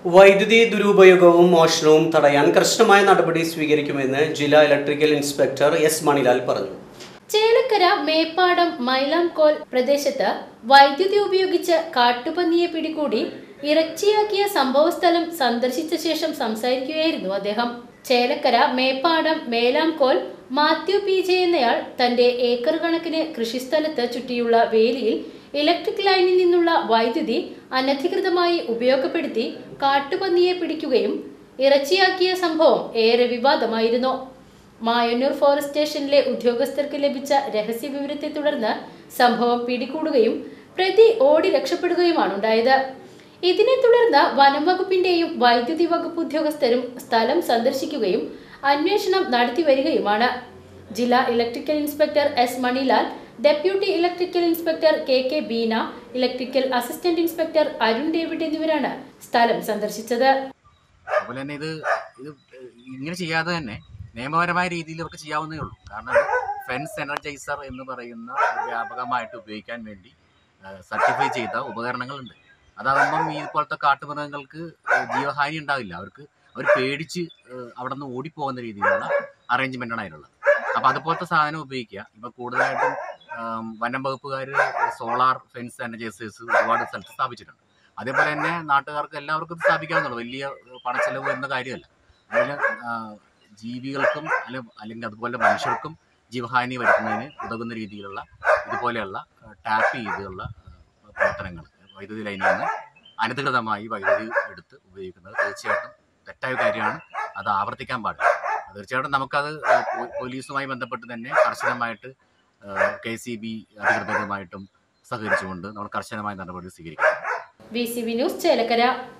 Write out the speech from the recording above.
വൈദ്യുതി ദുരുപയോഗവും മോഷണവും തടയാൻ കർശനമായ നടപടി സ്വീകരിക്കുമെന്ന് ജില്ലാ ഇലക്ട്രിക്കൽ ഇൻസ്പെക്ടർ എസ് മണിലാൽ പറഞ്ഞു. ചേലക്കര മേപ്പാടം മൈലാംകോൽ പ്രദേശത്ത് വൈദ്യുതി ഉപയോഗിച്ച് കാട്ടുപന്നിയെ പിടികൂടി ഇറച്ചിയാക്കിയ സംഭവസ്ഥലം സന്ദർശിച്ച ശേഷം സംസാരിക്കുകയായിരുന്നു അദ്ദേഹം. ചേലക്കര മേപ്പാടം മേലാംകോൽ മാത്യു PJ എന്നയാൾ തന്റെ ഏക്കർ കണക്കിന് കൃഷിസ്ഥലത്ത് ചുറ്റിയുള്ള വേലിയിൽ ഇലക്ട്രിക് ലൈനിൽ നിന്നുള്ള വൈദ്യുതി അനധികൃതമായി ഉപയോഗപ്പെടുത്തി കാട്ടുപന്നിയെ പിടിക്കുകയും ഇറച്ചിയാക്കിയ സംഭവം ഏറെ വിവാദമായിരുന്നു. മായന്നൂർ ഫോറസ്റ്റ് സ്റ്റേഷനിലെ ഉദ്യോഗസ്ഥർക്ക് ലഭിച്ച രഹസ്യ വിവരത്തെ തുടർന്ന് സംഭവം പിടികൂടുകയും പ്രതി ഓടി രക്ഷപ്പെടുകയുമാണ് ഉണ്ടായത്. ഇതിനെ തുടർന്ന് വനം വകുപ്പിന്റെയും വൈദ്യുതി വകുപ്പ് ഉദ്യോഗസ്ഥരും സ്ഥലം സന്ദർശിക്കുകയും അന്വേഷണം നടത്തി വരികയുമാണ്. ജില്ലാ electrical inspector S Manilal, deputy electrical inspector KK Beena, electrical assistant inspector Arun David എന്നിവരാണ് സ്ഥലം സന്ദർശിച്ചത്. അതുപോലെ തന്നെ ഇത് ഇങ്ങനെ ചെയ്യാതെ തന്നെ നിയമപരമായ രീതിയിൽ അവർക്ക് ചെയ്യാവുന്നേ ഉള്ളൂ. കാരണം ഫെൻസ് എനർജൈസർ എന്ന് പറയുന്ന വ്യാപകമായിട്ട് ഉപയോഗിക്കാൻ വേണ്ടി സർട്ടിഫൈ ചെയ്ത ഉപകരണങ്ങളുണ്ട്. അതാകുമ്പം ഇതുപോലത്തെ കാട്ടുമൃഗങ്ങൾക്ക് ജീവഹാനി ഉണ്ടാവില്ല. അവർ പേടിച്ച് അവിടെ നിന്ന് ഓടിപ്പോകുന്ന രീതിയിലുള്ള അറേഞ്ച്മെൻ്റാണ് അതിനുള്ളത്. അപ്പോൾ അതുപോലത്തെ സാധനം ഉപയോഗിക്കുക. ഇപ്പോൾ കൂടുതലായിട്ടും വനം വകുപ്പുകാർ സോളാർ ഫെൻസ് എനർജൈസേഴ്സ് ഒരുപാട് സ്ഥലത്ത് സ്ഥാപിച്ചിട്ടുണ്ട്. അതേപോലെ തന്നെ നാട്ടുകാർക്ക് എല്ലാവർക്കും സ്ഥാപിക്കാവുന്നുള്ളൂ. വലിയ പണച്ചെലവ് എന്ന കാര്യമല്ല. അതുപോലെ ജീവികൾക്കും അല്ലെങ്കിൽ അതുപോലെ മനുഷ്യർക്കും ജീവഹാനി വരുത്തുന്നതിന് ഉതകുന്ന രീതിയിലുള്ള ഇതുപോലെയുള്ള ടാപ്പ് ചെയ്തുള്ള പ്രവർത്തനങ്ങൾ, വൈദ്യുതി ലൈനിൽ നിന്ന് അനധികൃതമായി വൈദ്യുതി എടുത്ത് ഉപയോഗിക്കുന്നത് തീർച്ചയായിട്ടും തെറ്റായ കാര്യമാണ്. അത് ആവർത്തിക്കാൻ പാടില്ല. തീർച്ചയായിട്ടും നമുക്കത് പോലീസുമായി ബന്ധപ്പെട്ട് തന്നെ കർശനമായിട്ട് KCB അധികൃതരുമായിട്ടും സഹകരിച്ചുകൊണ്ട് നമ്മൾ കർശനമായ നടപടി സ്വീകരിക്കണം. VCV news Chelakkara.